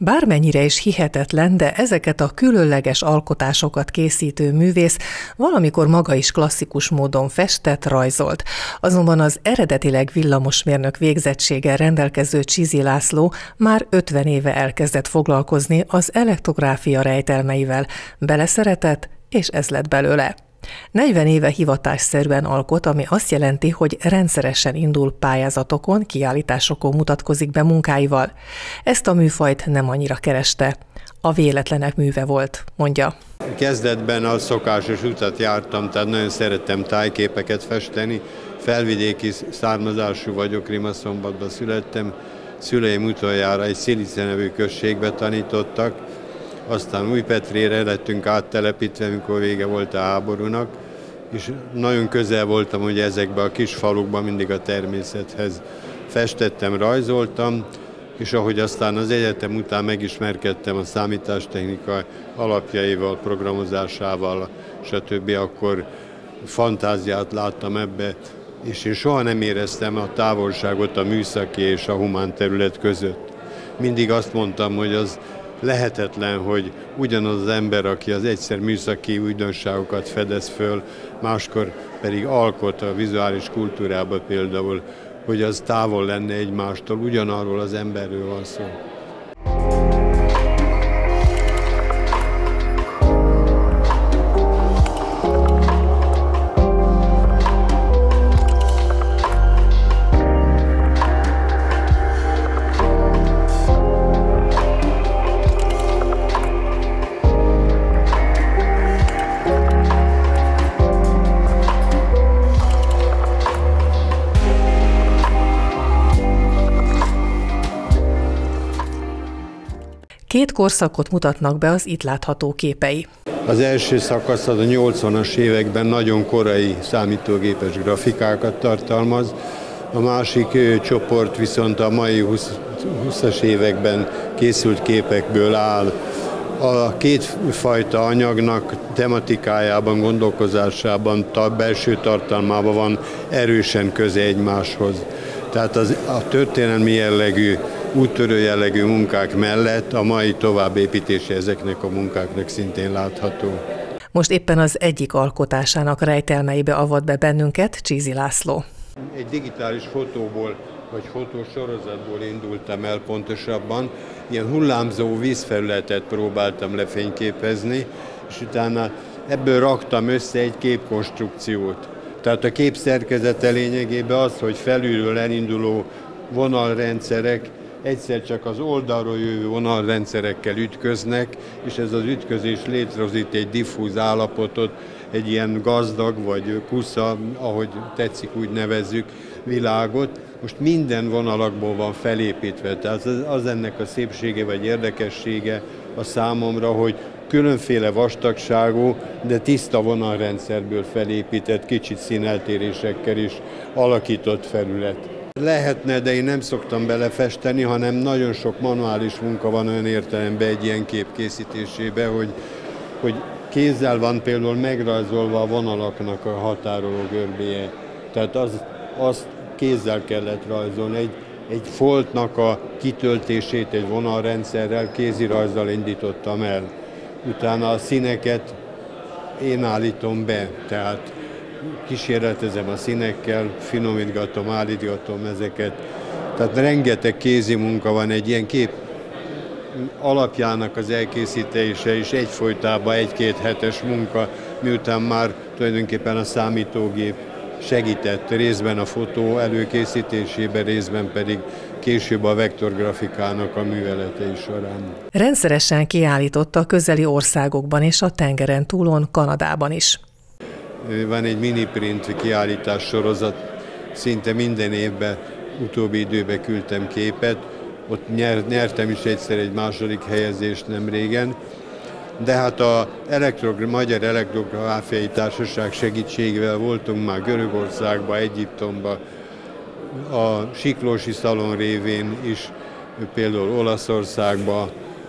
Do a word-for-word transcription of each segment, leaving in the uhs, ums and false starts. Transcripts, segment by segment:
Bármennyire is hihetetlen, de ezeket a különleges alkotásokat készítő művész valamikor maga is klasszikus módon festett, rajzolt. Azonban az eredetileg villamosmérnök végzettséggel rendelkező Csizi László már ötven éve elkezdett foglalkozni az elektrográfia rejtelmeivel, beleszeretett, és ez lett belőle. negyven éve hivatásszerűen alkot, ami azt jelenti, hogy rendszeresen indul pályázatokon, kiállításokon mutatkozik be munkáival. Ezt a műfajt nem annyira kereste. A véletlenek műve volt, mondja. Kezdetben a szokásos utat jártam, tehát nagyon szerettem tájképeket festeni. Felvidéki származású vagyok, Rimaszombatban születtem. Szüleim utoljára egy Szilice nevű községbe tanítottak. Aztán Újpetrére lettünk áttelepítve, amikor vége volt a háborúnak, és nagyon közel voltam, hogy ezekben a kis falukban mindig a természethez festettem, rajzoltam, és ahogy aztán az egyetem után megismerkedtem a számítástechnika alapjaival, programozásával, stb., akkor fantáziát láttam ebbe, és én soha nem éreztem a távolságot a műszaki és a humán terület között. Mindig azt mondtam, hogy az lehetetlen, hogy ugyanaz az ember, aki az egyszer műszaki újdonságokat fedez föl, máskor pedig alkot a vizuális kultúrában például, hogy az távol lenne egymástól, ugyanarról az emberről van szó. Két korszakot mutatnak be az itt látható képei. Az első szakasz az a nyolcvanas években nagyon korai számítógépes grafikákat tartalmaz, a másik csoport viszont a mai húszas években készült képekből áll. A két fajta anyagnak tematikájában, gondolkozásában, a belső tartalmában van erősen köze egymáshoz. Tehát az, a történelmi jellegű, úttörő jellegű munkák mellett a mai továbbépítése ezeknek a munkáknak szintén látható. Most éppen az egyik alkotásának rejtelmeibe avat be bennünket Csizi László. Egy digitális fotóból, vagy fotósorozatból indultam el pontosabban. Ilyen hullámzó vízfelületet próbáltam lefényképezni, és utána ebből raktam össze egy képkonstrukciót. Tehát a kép szerkezete lényegében az, hogy felülről elinduló vonalrendszerek egyszer csak az oldalról jövő vonalrendszerekkel ütköznek, és ez az ütközés létrehozít egy diffúz állapotot, egy ilyen gazdag vagy kusza, ahogy tetszik úgy nevezzük, világot. Most minden vonalakból van felépítve, tehát az, az ennek a szépsége vagy érdekessége a számomra, hogy különféle vastagságú, de tiszta vonalrendszerből felépített, kicsit színeltérésekkel is alakított felület. Lehetne, de én nem szoktam belefesteni, hanem nagyon sok manuális munka van olyan értelemben egy ilyen kép készítésébe, hogy, hogy kézzel van például megrajzolva a vonalaknak a határoló görbéje. Tehát az, azt kézzel kellett rajzolni. Egy, egy foltnak a kitöltését egy vonalrendszerrel kézirajzzal indítottam el. Utána a színeket én állítom be, tehát kísérletezem a színekkel, finomítgatom, állítgatom ezeket. Tehát rengeteg kézi munka van, egy ilyen kép alapjának az elkészítése is egyfolytában egy-két hetes munka, miután már tulajdonképpen a számítógép segített részben a fotó előkészítésében, részben pedig később a vektorgrafikának a műveletei során. Rendszeresen kiállította a közeli országokban és a tengeren túlon, Kanadában is. Van egy mini-print kiállítás sorozat, szinte minden évben, utóbbi időben küldtem képet, ott nyer, nyertem is egyszer egy második helyezést nem régen, de hát a elektrog, Magyar Elektrográfiai Társaság segítségével voltunk már Görögországban, Egyiptomban, a Siklósi Szalon révén is, például Olaszországban,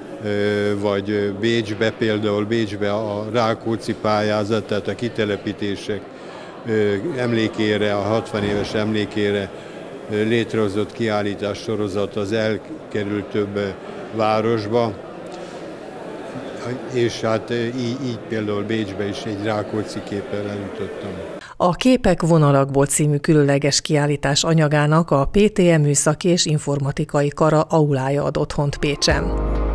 vagy Bécsbe, például Bécsbe a Rákóczi pályázat, tehát a kitelepítések emlékére, a hatvan éves emlékére létrehozott kiállítás sorozat az elkerült több városba, és hát így, így például Bécsbe is egy Rákóczi képpel eljutottam. A Képek vonalakból című különleges kiállítás anyagának a pé té e Műszaki és Informatikai Kara aulája ad otthont Pécsen.